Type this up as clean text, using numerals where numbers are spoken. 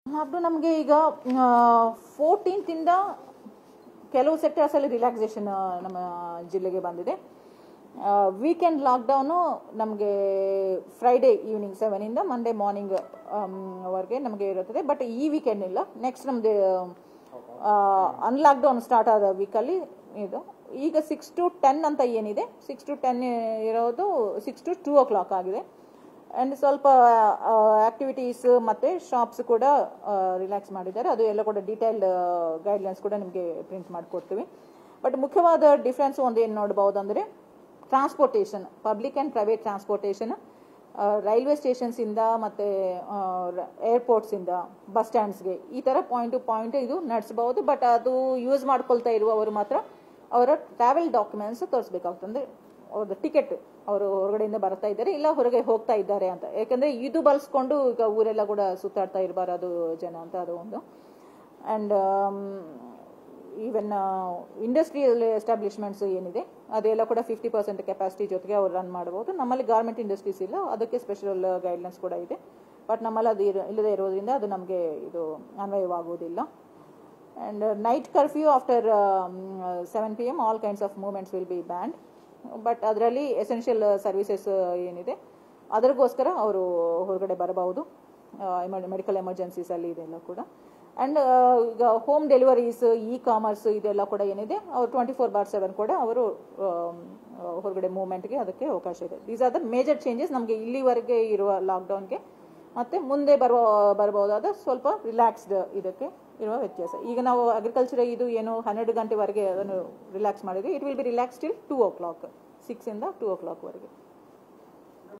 ಅದು ನಮಗೆ ಈಗ 14th ಇಂದ ಕೆಲವು ಸೆಕ್ಟರ್ಸ್ ಅಲ್ಲಿ ರಿಲ್ಯಾಕ್ಸೇಷನ್ ನಮ್ಮ ಜಿಲ್ಲೆಗೆ ಬಂದಿದೆ. ವೀಕೆಂಡ್ ಲಾಕ್ಡೌನು ನಮಗೆ ಫ್ರೈಡೇ ಈವ್ನಿಂಗ್ 7 ಇಂದ ಮಂಡೇ ಮಾರ್ನಿಂಗ್ ವರೆಗೆ ನಮಗೆ ಇರುತ್ತದೆ. ಬಟ್ ಈ ವೀಕೆಂಡ್ ಇಲ್ಲ, ನೆಕ್ಸ್ಟ್ ನಮ್ದು ಅನ್ಲಾಕ್ಡೌನ್ ಸ್ಟಾರ್ಟ್ ಆದ ವೀಕಲ್ಲಿ ಇದು ಈಗ 6 to 10 ಅಂತ ಏನಿದೆ, 6 to 10 ಇರೋದು 6 to 2 o'clock ಆಗಿದೆ. ಆ್ಯಂಡ್ ಸ್ವಲ್ಪ ಆಕ್ಟಿವಿಟೀಸ್ ಮತ್ತು ಶಾಪ್ಸ್ ಕೂಡ ರಿಲ್ಯಾಕ್ಸ್ ಮಾಡಿದ್ದಾರೆ. ಅದು ಎಲ್ಲ ಕೂಡ ಡೀಟೇಲ್ಡ್ ಗೈಡ್ಲೈನ್ಸ್ ಕೂಡ ನಿಮಗೆ ಪ್ರಿಂಟ್ ಮಾಡಿಕೊಡ್ತೀವಿ. ಬಟ್ ಮುಖ್ಯವಾದ ಡಿಫ್ರೆನ್ಸ್ ಒಂದು ಏನು ನೋಡ್ಬೋದು ಅಂದರೆ transportation, public and private transportation railway ಸ್ಟೇಷನ್ಸಿಂದ ಮತ್ತು ಏರ್ಪೋರ್ಟ್ಸಿಂದ ಬಸ್ ಸ್ಟ್ಯಾಂಡ್ಸ್ಗೆ ಈ ಥರ ಪಾಯಿಂಟ್ ಟು ಪಾಯಿಂಟ್ ಇದು ನಡೆಸ್ಬೋದು. ಬಟ್ ಅದು ಯೂಸ್ ಮಾಡ್ಕೊಳ್ತಾ ಇರುವವರು ಮಾತ್ರ ಅವರ ಟ್ರಾವೆಲ್ ಡಾಕ್ಯುಮೆಂಟ್ಸ್ ತೋರಿಸ್ಬೇಕಾಗ್ತದೆ. ಅಂದರೆ ಅವ್ರದ್ದು ಟಿಕೆಟ್, ಅವರು ಹೊರಗಡೆಯಿಂದ ಬರ್ತಾ ಇದ್ದಾರೆ ಇಲ್ಲ ಹೊರಗೆ ಹೋಗ್ತಾ ಇದ್ದಾರೆ ಅಂತ. ಯಾಕಂದರೆ ಇದು ಬಳಸ್ಕೊಂಡು ಈಗ ಊರೆಲ್ಲ ಕೂಡ ಸುತ್ತಾಡ್ತಾ ಇರಬಾರದು ಜನ ಅಂತ ಅದು ಒಂದು. ಆ್ಯಂಡ್ ಈವನ್ ಇಂಡಸ್ಟ್ರಿಯಲ್ ಎಸ್ಟಾಬ್ಲಿಷ್ಮೆಂಟ್ಸ್ ಏನಿದೆ ಅದೆಲ್ಲ ಕೂಡ 50% ಕೆಪಾಸಿಟಿ ಜೊತೆಗೆ ಅವ್ರು ರನ್ ಮಾಡ್ಬೋದು. ನಮ್ಮಲ್ಲಿ ಗಾರ್ಮೆಂಟ್ ಇಂಡಸ್ಟ್ರೀಸ್ ಇಲ್ಲ, ಅದಕ್ಕೆ ಸ್ಪೆಷಲ್ ಗೈಡ್ಲೈನ್ಸ್ ಕೂಡ ಇದೆ. ಬಟ್ ನಮ್ಮಲ್ಲಿ ಅದು ಇಲ್ಲದೆ ಇರೋದ್ರಿಂದ ಅದು ನಮಗೆ ಇದು ಅನ್ವಯವಾಗುವುದಿಲ್ಲ. And night curfew after 7 PM all kinds of movements will be banned. But ಅದರಲ್ಲಿ ಎಸೆನ್ಷಿಯಲ್ ಸರ್ವಿಸಸ್ ಏನಿದೆ ಅದರಿಗೋಸ್ಕರ ಅವರು ಹೊರಗಡೆ ಬರಬಹುದು, ಮೆಡಿಕಲ್ ಎಮರ್ಜೆನ್ಸೀಸಲ್ಲಿ ಇದೆಲ್ಲ ಕೂಡ. ಆ್ಯಂಡ್ ಈಗ ಹೋಮ್ ಡೆಲಿವರೀಸ್, ಇ ಕಾಮರ್ಸ್ ಇದೆಲ್ಲ ಕೂಡ ಏನಿದೆ ಅವರು 24/7 ಕೂಡ ಅವರು ಹೊರಗಡೆ ಮೂವ್ಮೆಂಟ್ಗೆ ಅದಕ್ಕೆ ಅವಕಾಶ ಇದೆ. These are the major changes ನಮಗೆ ಇಲ್ಲಿವರೆಗೆ ಇರುವ ಲಾಕ್ಡೌನ್ಗೆ ಮತ್ತು ಮುಂದೆ ಬರಬಹುದಾದ ಸ್ವಲ್ಪ ರಿಲ್ಯಾಕ್ಸ್ಡ್ ಇದಕ್ಕೆ ಇರುವ ವ್ಯತ್ಯಾಸ. ಈಗ ನಾವು ಅಗ್ರಿಕಲ್ಚರ್ ಇದು ಏನು 12 ಗಂಟೆವರೆಗೆ ಅದನ್ನು ರಿಲ್ಯಾಕ್ಸ್ ಮಾಡಿದ್ವಿ, it will be relax till 2 o'clock, 6 ಇಂದ 2 o'clock ವರೆಗೆ.